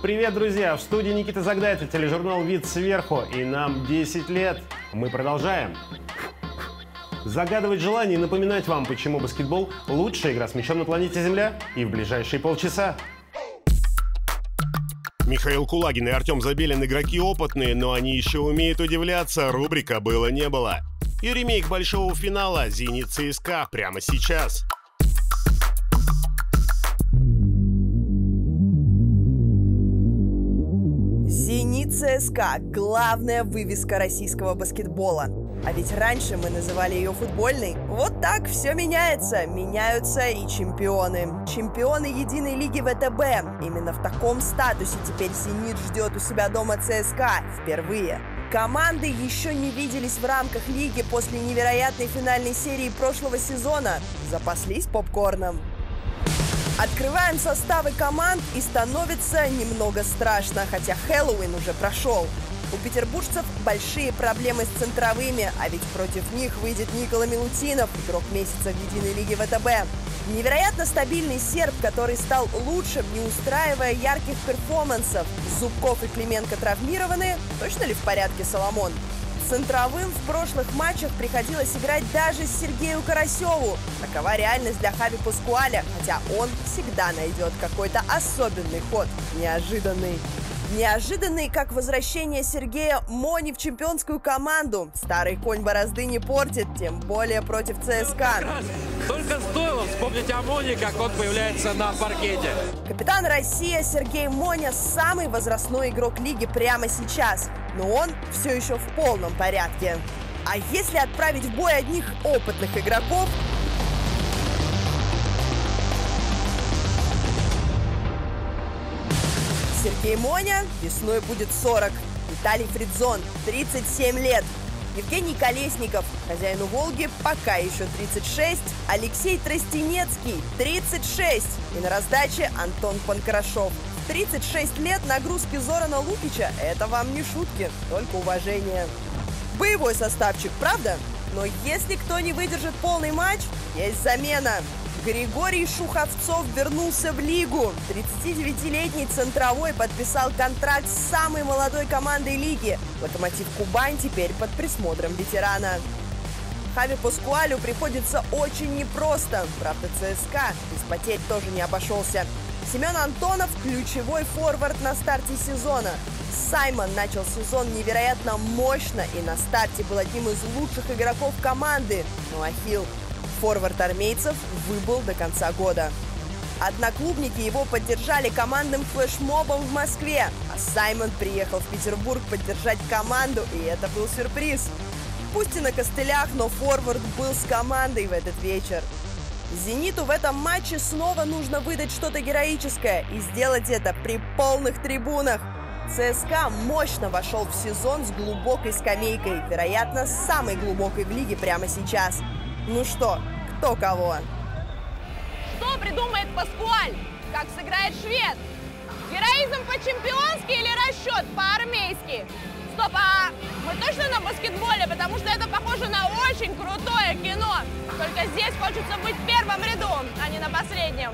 Привет, друзья! В студии Никита Загдаев, тележурнал «Вид сверху», и нам 10 лет. Мы продолжаем загадывать желания и напоминать вам, почему баскетбол – лучшая игра с мячом на планете Земля и в ближайшие полчаса. Михаил Кулагин и Артем Забелин – игроки опытные, но они еще умеют удивляться. Рубрика «Было-не было». И ремейк большого финала «Зенит ЦСКА» прямо сейчас. «Зенит ЦСКА» — главная вывеска российского баскетбола. А ведь раньше мы называли ее футбольной. Вот так все меняется. Меняются и чемпионы. Чемпионы единой лиги ВТБ. Именно в таком статусе теперь «Зенит» ждет у себя дома ЦСКА впервые. Команды еще не виделись в рамках лиги после невероятной финальной серии прошлого сезона. Запаслись попкорном. Открываем составы команд, и становится немного страшно, хотя Хэллоуин уже прошел. У петербуржцев большие проблемы с центровыми, а ведь против них выйдет Никола Милутинов, игрок месяца в единой лиге ВТБ. Невероятно стабильный серб, который стал лучшим, не устраивая ярких перформансов. Зубков и Клименко травмированы. Точно ли в порядке Соломон? Центровым в прошлых матчах приходилось играть даже Сергею Карасеву. Такова реальность для Хави Паскуаля, хотя он всегда найдет какой-то особенный ход, неожиданный. Неожиданный, как возвращение Сергея Мони в чемпионскую команду. Старый конь борозды не портит, тем более против ЦСКА. Только стоило вспомнить о Мони, как он появляется на паркете. Капитан России Сергей Моня – самый возрастной игрок лиги прямо сейчас. Но он все еще в полном порядке. А если отправить в бой одних опытных игроков, Сергей Моня весной будет 40, Виталий Фридзон 37 лет, Евгений Колесников, хозяину «Волги», пока еще 36, Алексей Тростенецкий 36 и на раздаче Антон Панкрашов. 36 лет нагрузки Зорана Лукича – это вам не шутки, только уважение. Боевой составчик, правда? Но если кто не выдержит полный матч, есть замена. Григорий Шуховцов вернулся в лигу. 39-летний центровой подписал контракт с самой молодой командой лиги. Локомотив Кубань теперь под присмотром ветерана. Хави Паскуалю приходится очень непросто. Правда, ЦСКА без потерь тоже не обошелся. Семен Антонов – ключевой форвард на старте сезона. Саймон начал сезон невероятно мощно и на старте был одним из лучших игроков команды. Ну а Хилл, форвард армейцев, выбыл до конца года. Одноклубники его поддержали командным флешмобом в Москве, а Саймон приехал в Петербург поддержать команду, и это был сюрприз. Пусть и на костылях, но форвард был с командой в этот вечер. «Зениту» в этом матче снова нужно выдать что-то героическое и сделать это при полных трибунах. ЦСКА мощно вошел в сезон с глубокой скамейкой, вероятно, самой глубокой в лиге прямо сейчас. Ну что, кто кого? Что придумает Паскуаль? Как сыграет швед? Героизм по-чемпионски или расчет по-армейски? Стоп, а мы точно на баскетболе? Потому что это похоже на очень крутое кино. Только здесь хочется быть в первом ряду, а не на последнем.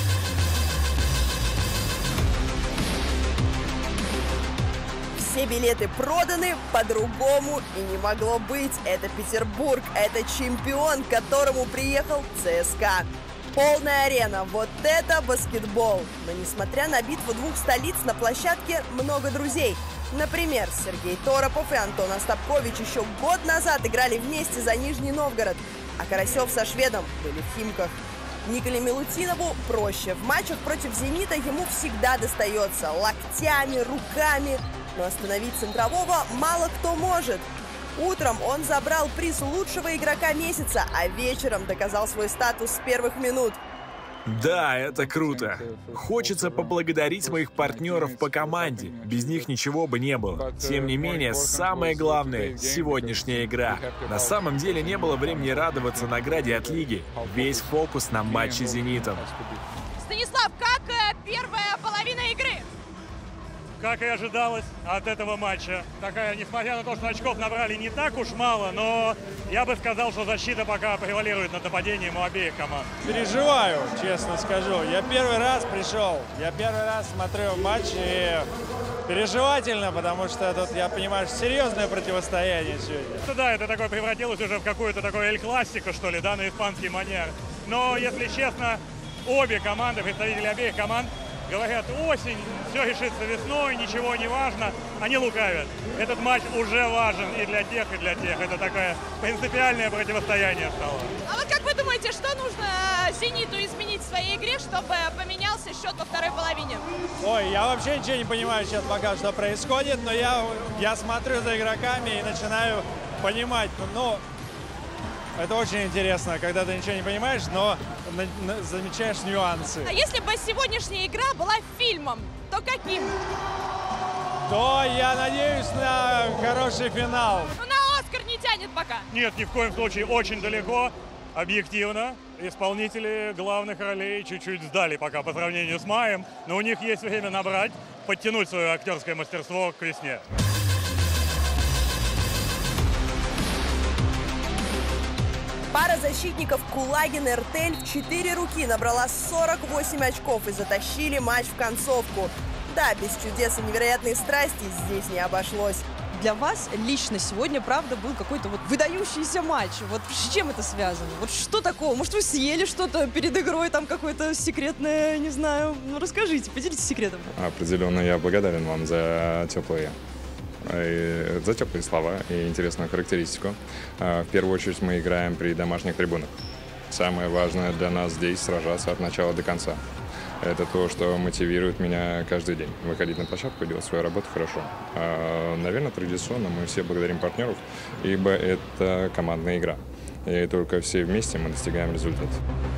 Все билеты проданы, по-другому и не могло быть. Это Петербург, это чемпион, к которому приехал ЦСКА. Полная арена, вот это баскетбол. Но несмотря на битву двух столиц, на площадке много друзей. Например, Сергей Торопов и Антон Остапкович еще год назад играли вместе за Нижний Новгород, а Карасев со шведом были в Химках. Николе Милутинову проще. В матчах против «Зенита» ему всегда достается локтями, руками. Но остановить центрового мало кто может. Утром он забрал приз лучшего игрока месяца, а вечером доказал свой статус с первых минут. Да, это круто. Хочется поблагодарить моих партнеров по команде. Без них ничего бы не было. Тем не менее, самое главное — сегодняшняя игра. На самом деле не было времени радоваться награде от лиги. Весь фокус на матче с «Зенитом». Станислав, как первая половина игры? как и ожидалось от этого матча. Такая, несмотря на то, что очков набрали не так уж мало, но я бы сказал, что защита пока превалирует над нападением у обеих команд. Переживаю, честно скажу. Я первый раз пришел, я первый раз смотрю матч и переживательно, потому что тут, я понимаю, серьезное противостояние сегодня. Да, это такое превратилось уже в какую-то такое эль-классико, что ли, да, на испанский манер. Но, если честно, обе команды, представители обеих команд, говорят, осень, все решится весной, ничего не важно. Они лукавят. Этот матч уже важен и для тех, и для тех. Это такое принципиальное противостояние стало. А вот как вы думаете, что нужно «Зениту» изменить в своей игре, чтобы поменялся счет во второй половине? Ой, я вообще ничего не понимаю сейчас пока, что происходит, но я смотрю за игроками и начинаю понимать. Ну, это очень интересно, когда ты ничего не понимаешь, но замечаешь нюансы. А если бы сегодняшняя игра была фильмом, то каким? То я надеюсь на хороший финал. Ну, на «Оскар» не тянет пока. Нет, ни в коем случае, очень далеко. Объективно, исполнители главных ролей чуть-чуть сдали пока по сравнению с маем, но у них есть время набрать, подтянуть свое актерское мастерство к весне. Пара защитников Кулагин и Эртель в 4 руки набрала 48 очков и затащили матч в концовку. Да, без чудес и невероятной страсти здесь не обошлось. Для вас лично сегодня, правда, был какой-то вот выдающийся матч. Вот с чем это связано? Вот что такого? Может, вы съели что-то перед игрой, там какое-то секретное, не знаю. Ну, расскажите, поделитесь секретом. Определенно я благодарен вам за теплые слова и интересную характеристику. В первую очередь мы играем при домашних трибунах. Самое важное для нас здесь сражаться от начала до конца. Это то, что мотивирует меня каждый день. Выходить на площадку и делать свою работу хорошо. Наверное, традиционно мы все благодарим партнеров, ибо это командная игра. И только все вместе мы достигаем результата.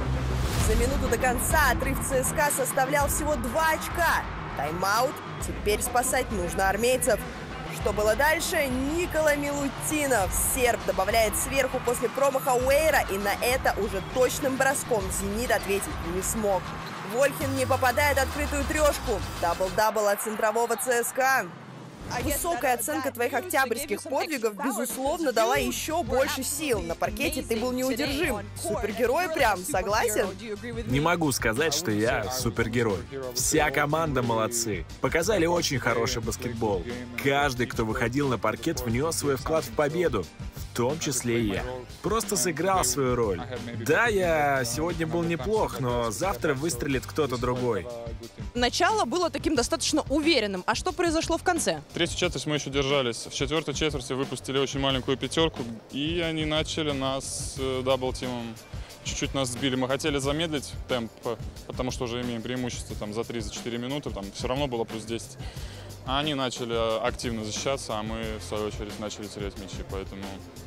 За минуту до конца отрыв ЦСКА составлял всего 2 очка. Тайм-аут. Теперь спасать нужно армейцев. Что было дальше? Никола Милутинов. Серб добавляет сверху после промаха Уэйра, и на это уже точным броском «Зенит» ответить не смог. Вольхин не попадает в открытую трешку. Дабл-дабл от центрового ЦСКА. Высокая оценка твоих октябрьских подвигов, безусловно, дала еще больше сил. На паркете ты был неудержим. Супергерой прям, согласен? Не могу сказать, что я супергерой. Вся команда молодцы. Показали очень хороший баскетбол. Каждый, кто выходил на паркет, внес свой вклад в победу. В том числе и я. Просто сыграл свою роль. Да, я сегодня был неплох, но завтра выстрелит кто-то другой. Начало было таким достаточно уверенным. А что произошло в конце? Третью четверть мы еще держались. В четвертой четверти выпустили очень маленькую пятерку, и они начали нас даблтимом. Чуть-чуть нас сбили. Мы хотели замедлить темп, потому что уже имеем преимущество там, за 3-4 минуты. Там все равно было плюс 10. А они начали активно защищаться, а мы, в свою очередь, начали терять мячи. Поэтому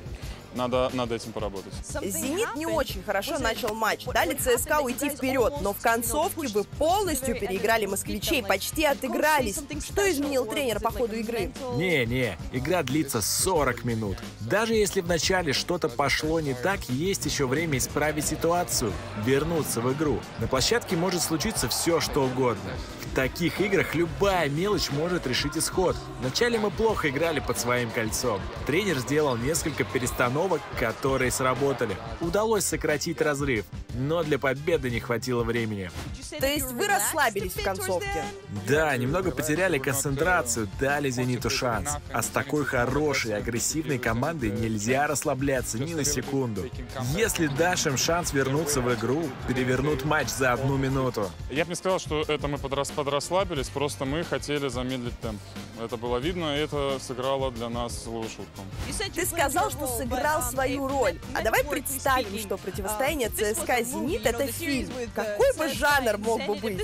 надо этим поработать. «Зенит» не очень хорошо начал матч. Дали ЦСКА уйти вперед, но в концовке вы полностью переиграли москвичей, почти отыгрались. Что изменил тренер по ходу игры? Не, игра длится 40 минут. Даже если в начале что-то пошло не так, есть еще время исправить ситуацию, вернуться в игру. На площадке может случиться все, что угодно. В таких играх любая мелочь может решить исход. Вначале мы плохо играли под своим кольцом. Тренер сделал несколько перестановок, которые сработали. Удалось сократить разрыв, но для победы не хватило времени. То есть вы расслабились в концовке? Да, немного потеряли концентрацию, дали «Зениту» шанс. А с такой хорошей, агрессивной командой нельзя расслабляться ни на секунду. Если дашь им шанс вернуться в игру, перевернут матч за 1 минуту. Я бы не сказал, что это мы подрасслабились, просто мы хотели замедлить темп. Это было видно, и это сыграло для нас злую шутку. Ты сказал, что сыграл свою роль. А давай представим, что противостояние ЦСКА «Зенит» — это фильм. Какой бы жанр мог бы быть?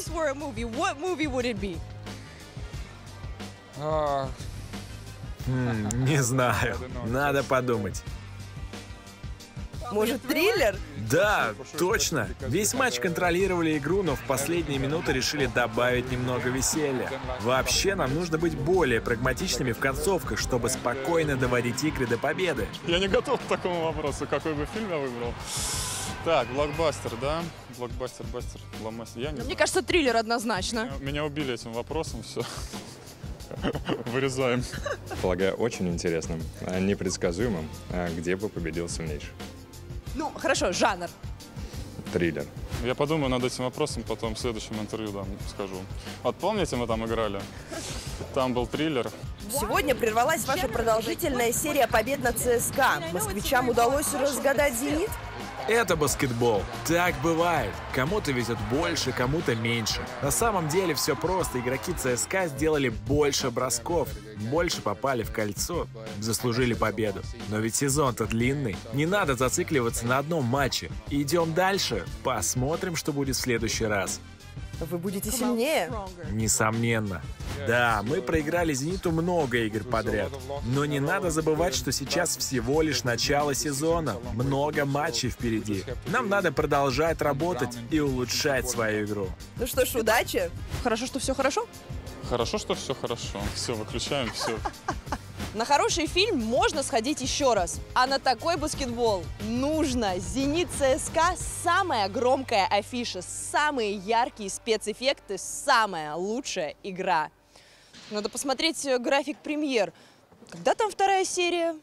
Не знаю. Надо подумать. Может, триллер? Да, точно. Весь матч контролировали игру, но в последние минуты решили добавить немного веселья. Вообще, нам нужно быть более прагматичными в концовках, чтобы спокойно доводить игры до победы. Я не готов к такому вопросу, какой бы фильм я выбрал. Так, блокбастер, да? Блокбастер. Я не знаю. Мне кажется, триллер однозначно. Меня убили этим вопросом, все. Вырезаем. Полагаю, очень интересным, непредсказуемым, где бы победил сильнейший. Ну, хорошо, жанр. Триллер. Я подумаю над этим вопросом, потом в следующем интервью скажу. Вот помните, мы там играли? Там был триллер. Сегодня прервалась ваша продолжительная серия побед над ЦСКА. Москвичам удалось разгадать «Зенит»? Это баскетбол. Так бывает. Кому-то везет больше, кому-то меньше. На самом деле все просто. Игроки ЦСКА сделали больше бросков, больше попали в кольцо, заслужили победу. Но ведь сезон-то длинный. Не надо зацикливаться на одном матче. Идем дальше. Посмотрим, что будет в следующий раз. Вы будете сильнее? Несомненно. Да, мы проиграли «Зениту» много игр подряд. Но не надо забывать, что сейчас всего лишь начало сезона. Много матчей впереди. Нам надо продолжать работать и улучшать свою игру. Ну что ж, удачи. Хорошо, что все хорошо? Хорошо, что все хорошо. Все, выключаем, все. На хороший фильм можно сходить еще раз. А на такой баскетбол нужно. «Зенит» ЦСКА – самая громкая афиша, самые яркие спецэффекты, самая лучшая игра. Надо посмотреть график премьер. Когда там вторая серия?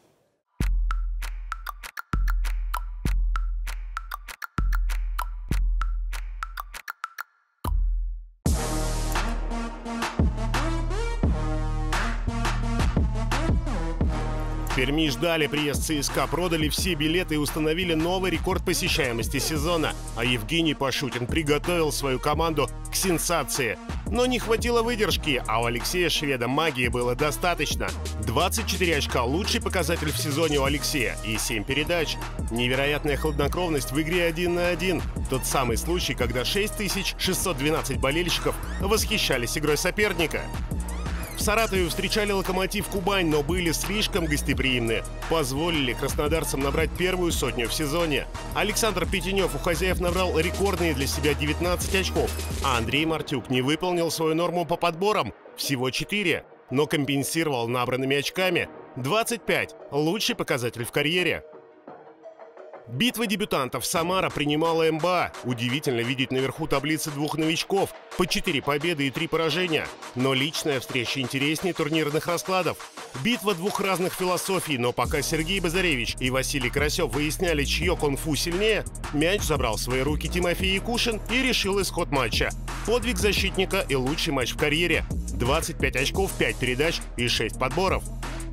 В Перми ждали приезд ЦСКА, продали все билеты и установили новый рекорд посещаемости сезона. А Евгений Пашутин приготовил свою команду к сенсации. Но не хватило выдержки, а у Алексея Шведа магии было достаточно. 24 очка – лучший показатель в сезоне у Алексея и 7 передач. Невероятная хладнокровность в игре 1 на 1. Тот самый случай, когда 6612 болельщиков восхищались игрой соперника. В Саратове встречали «Локомотив» Кубань, но были слишком гостеприимны. Позволили краснодарцам набрать первую сотню в сезоне. Александр Петенев у хозяев набрал рекордные для себя 19 очков, а Андрей Мартюк не выполнил свою норму по подборам – всего 4, но компенсировал набранными очками 25 – лучший показатель в карьере. Битва дебютантов. Самара принимала МБА. Удивительно видеть наверху таблицы двух новичков. По 4 победы и 3 поражения. Но личная встреча интереснее турнирных раскладов. Битва двух разных философий, но пока Сергей Базаревич и Василий Карасев выясняли, чье кунг-фу сильнее, мяч забрал в свои руки Тимофей Якушин и решил исход матча. Подвиг защитника и лучший матч в карьере. 25 очков, 5 передач и 6 подборов.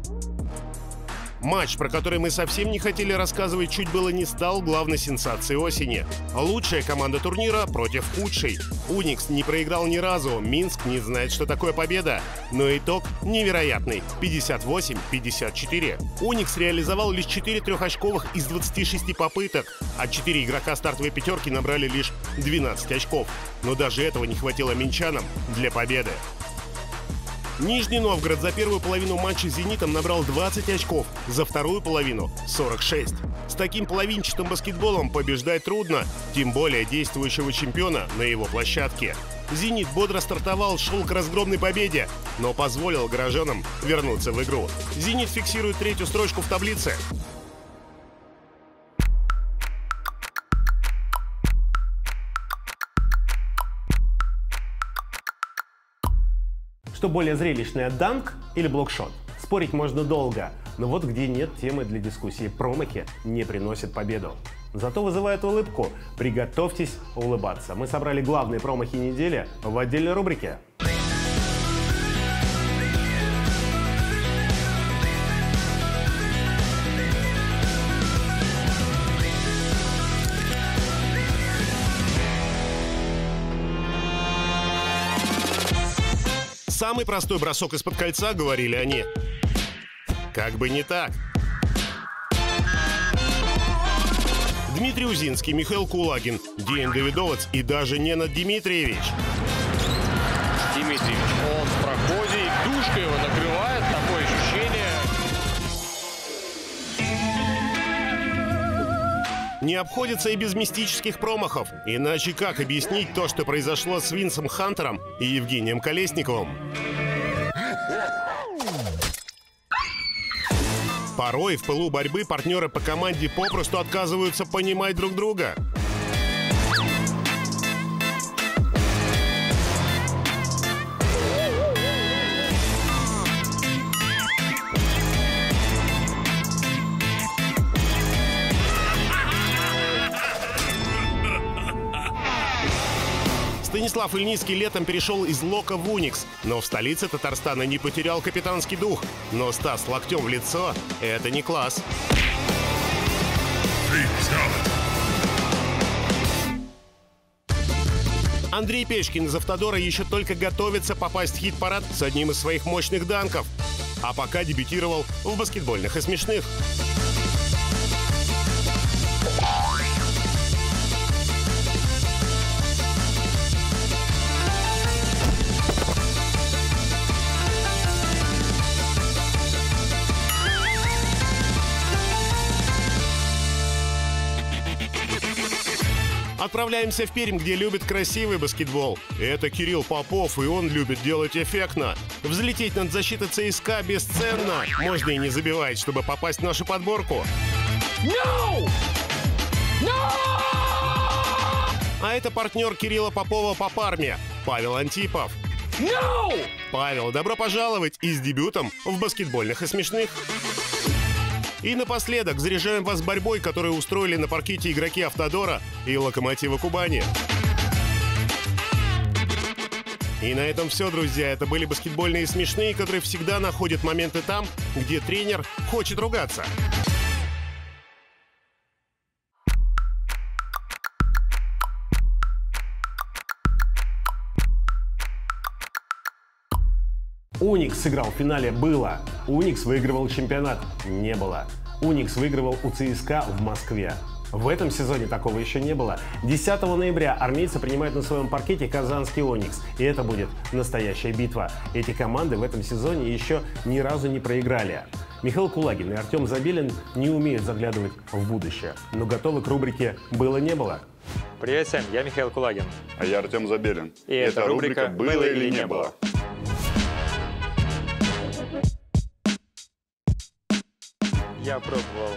Матч, про который мы совсем не хотели рассказывать, чуть было не стал главной сенсацией осени. Лучшая команда турнира против худшей. «Уникс» не проиграл ни разу, Минск не знает, что такое победа. Но итог невероятный – 58-54. «Уникс» реализовал лишь 4 трехочковых из 26 попыток, а 4 игрока стартовой пятерки набрали лишь 12 очков. Но даже этого не хватило минчанам для победы. Нижний Новгород за первую половину матча с «Зенитом» набрал 20 очков, за вторую половину – 46. С таким половинчатым баскетболом побеждать трудно, тем более действующего чемпиона на его площадке. «Зенит» бодро стартовал, шел к разгромной победе, но позволил горожанам вернуться в игру. «Зенит» фиксирует 3-ю строчку в таблице. Что более зрелищное, данк или блокшот? Спорить можно долго, но вот где нет темы для дискуссии, промахи не приносят победу. Зато вызывают улыбку. Приготовьтесь улыбаться. Мы собрали главные промахи недели в отдельной рубрике. Самый простой бросок из-под кольца, говорили они. Как бы не так. Дмитрий Узинский, Михаил Кулагин, День Давидовец и даже Ненад Дмитриевич. Дмитриевич, он в проходе, и душка его накрывает, такое ощущение. Не обходится и без мистических промахов. Иначе как объяснить то, что произошло с Винсом Хантером и Евгением Колесниковым? Порой в пылу борьбы партнеры по команде попросту отказываются понимать друг друга. Станислав Ильницкий летом перешел из Лока в Уникс, но в столице Татарстана не потерял капитанский дух. Но Стас локтем в лицо – это не класс. Андрей Печкин из «Автодора» еще только готовится попасть в хит-парад с одним из своих мощных данков. А пока дебютировал в баскетбольных и смешных. Отправляемся в Пермь, где любят красивый баскетбол. Это Кирилл Попов, и он любит делать эффектно. Взлететь над защитой ЦСКА бесценно. Можно и не забивать, чтобы попасть в нашу подборку. No! No! А это партнер Кирилла Попова по Парме, Павел Антипов. No! Павел, добро пожаловать и с дебютом в баскетбольных и смешных. И напоследок заряжаем вас борьбой, которую устроили на паркете игроки «Автодора» и «Локомотива Кубани». И на этом все, друзья. Это были баскетбольные и смешные, которые всегда находят моменты там, где тренер хочет ругаться. Уникс сыграл в финале — было. Уникс выигрывал чемпионат — не было. Уникс выигрывал у ЦСКА в Москве. В этом сезоне такого еще не было. 10 ноября армейцы принимают на своем паркете казанский Уникс. И это будет настоящая битва. Эти команды в этом сезоне еще ни разу не проиграли. Михаил Кулагин и Артем Забелин не умеют заглядывать в будущее, но готовы к рубрике «Было-не было». Привет всем, я Михаил Кулагин. А я Артем Забелин. И это рубрика «Было или не было». Я пробовал.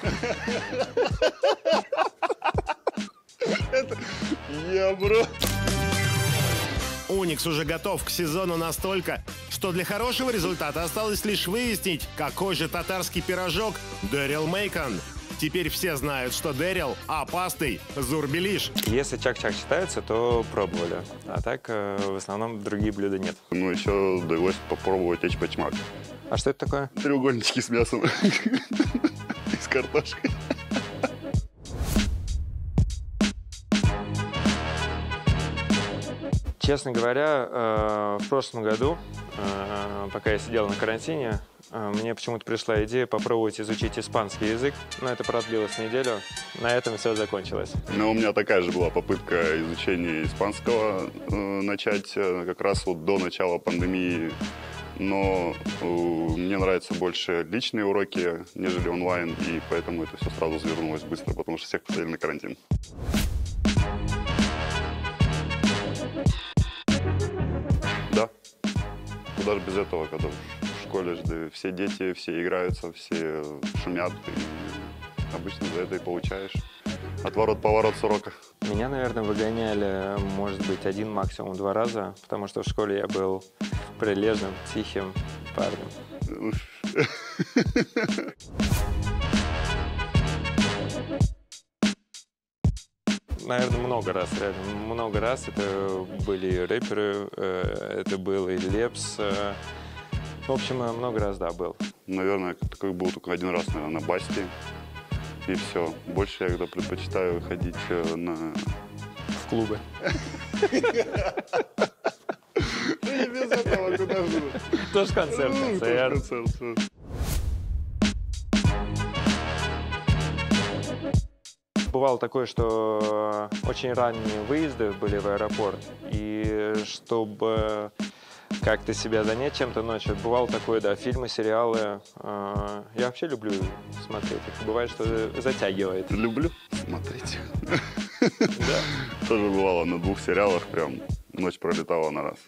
Уникс уже готов к сезону настолько, что для хорошего результата осталось лишь выяснить, какой же татарский пирожок Дэрил Мейкон. Теперь все знают, что Дэрил опасный Зурбилиш. Если чак-чак считается, то пробовали. А так, в основном, другие блюда нет. Ну, еще довелось попробовать эчпачмак. А что это такое? Треугольнички с мясом. И с картошкой. Честно говоря, в прошлом году, пока я сидел на карантине, мне почему-то пришла идея попробовать изучить испанский язык, но это продлилось неделю. На этом все закончилось. Ну, у меня такая же была попытка изучения испанского начать как раз вот до начала пандемии. Но мне нравятся больше личные уроки, нежели онлайн, и поэтому это все сразу завернулось быстро, потому что всех посадили на карантин. Да, куда же без этого, когда в школе же все дети, все играются, все шумят, и обычно за это и получаешь отворот-поворот с урока. Меня, наверное, выгоняли, может быть, 1, максимум 2 раза, потому что в школе я был прилежным, тихим парнем. Наверное, много раз, реально, много раз. Это были рэперы, это был и Лепс. В общем, много раз, да, был. Наверное, такой был только 1 раз, наверное, на Басте. И все. Больше я когда предпочитаю ходить в клубы. Не без этого, куда же? Тоже концерт. Бывало такое, что очень ранние выезды были в аэропорт, и чтобы как-то себя занять чем-то ночью, бывало такое, да, фильмы, сериалы. Я вообще люблю смотреть их. Бывает, что затягивает. Люблю смотреть. Да. Тоже бывало на 2 сериалах, прям ночь пролетала на раз.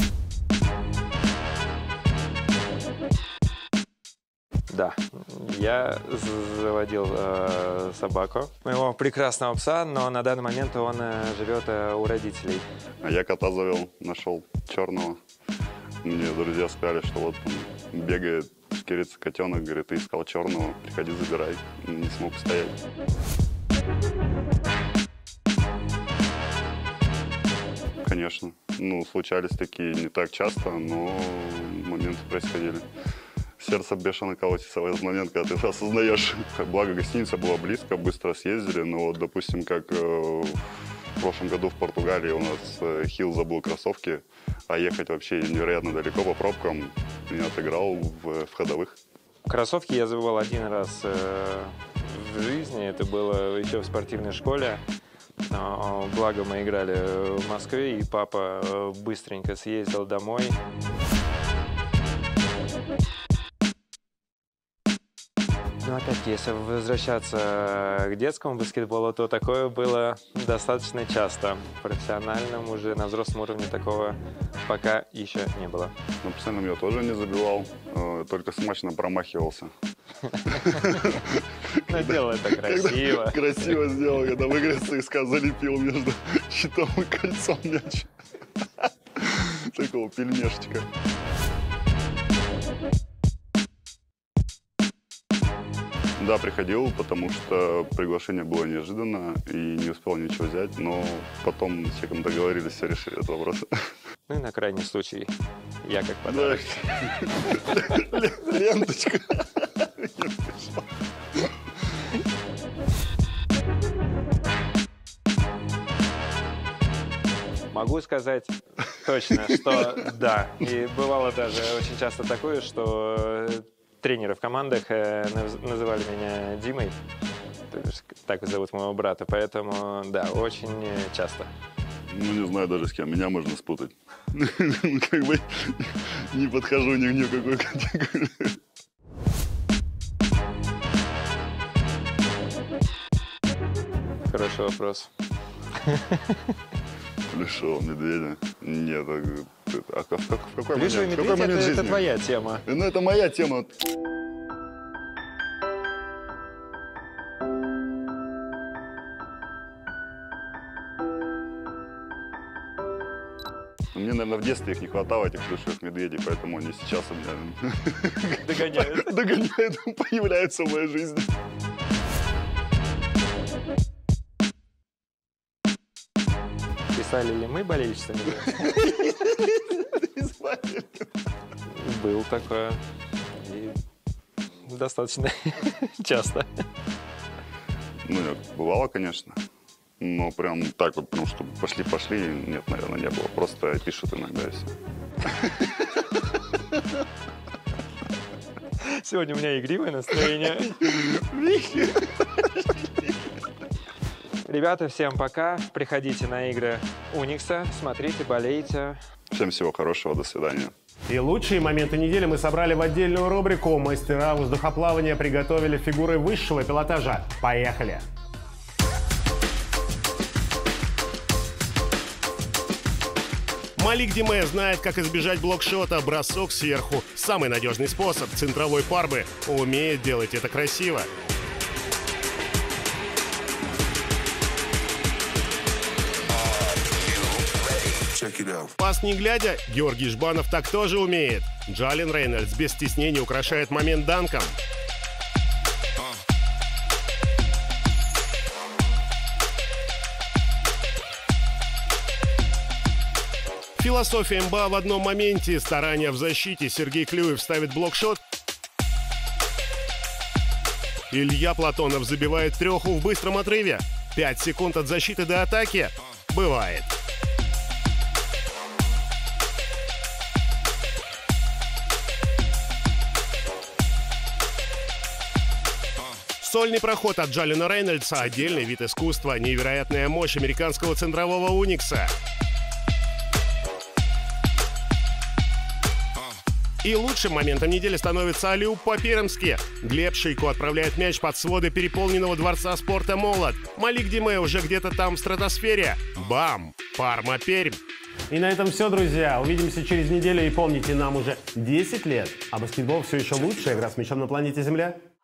Да, я заводил собаку, моего прекрасного пса, но на данный момент он живет у родителей. А я кота завел, нашел черного. Мне друзья сказали, что вот он бегает, шкерится котенок, говорит, ты искал черного, приходи забирай. Не смог стоять. Конечно. Ну, случались такие не так часто, но моменты происходили. Сердце бешено колотится в этот момент, когда ты осознаешь. Благо, гостиница была близко, быстро съездили, но вот, допустим, как в прошлом году в Португалии у нас Хилл забыл кроссовки, а ехать вообще невероятно далеко по пробкам. Меня отыграл в ходовых. Кроссовки я забывал один раз в жизни, это было еще в спортивной школе. Благо мы играли в Москве, и папа быстренько съездил домой. Но опять-таки, если возвращаться к детскому баскетболу, то такое было достаточно часто. В профессиональном уже на взрослом уровне такого пока еще не было. На профессиональном я тоже не забивал, только смачно промахивался. Но делал это красиво. Красиво сделал, когда в игре ЦСКА залепил между щитом и кольцом мяч. Такого пельмешечка. Да, приходил, потому что приглашение было неожиданно и не успел ничего взять, но потом с человеком договорились, все решили этот вопрос. Ну и на крайний случай я как подарок. Ленточка. Могу сказать точно, что да. И бывало даже очень часто такое, что тренеры в командах называли меня Димой. Так зовут моего брата. Поэтому, да, очень часто. Ну, не знаю даже с кем. Меня можно спутать. Как бы не подхожу ни в какой категории. Хороший вопрос. Плюшевого медведя? Нет. А в какой Плюшевый момент? Медведь это твоя тема. Ну, это моя тема. Мне, наверное, в детстве их не хватало, этих плюшевых медведей, поэтому они сейчас у меня догоняют, появляются в моей жизни. Писали ли мы болельщицами? Был такое. И достаточно часто. Ну, бывало, конечно. Но прям так вот, потому что пошли, нет, наверное, не было. Просто пишут иногда и все. Сегодня у меня игривое настроение. Ребята, всем пока. Приходите на игры Уникса, смотрите, болейте. Всем всего хорошего, до свидания. И лучшие моменты недели мы собрали в отдельную рубрику. Мастера воздухоплавания приготовили фигуры высшего пилотажа. Поехали! Малик Диме знает, как избежать блокшота, бросок сверху. Самый надежный способ – центровой парбы. Умеет делать это красиво. Пас не глядя, Георгий Жбанов так тоже умеет. Джален Рейнольдс без стеснения украшает момент данком. Философия МБА в одном моменте, старания в защите. Сергей Клюев ставит блокшот. Илья Платонов забивает треху в быстром отрыве. 5 секунд от защиты до атаки. Бывает. Сольный проход от Джалена Рейнольдса – отдельный вид искусства, невероятная мощь американского центрового Уникса. И лучшим моментом недели становится аллиуп по-пермски. Глеб Шейко отправляет мяч под своды переполненного дворца спорта «Молот». Малик Диме уже где-то там в стратосфере. Бам! Парма, Пермь. И на этом все, друзья. Увидимся через неделю. И помните, нам уже 10 лет, а баскетбол все еще лучшая игра с мячом на планете Земля.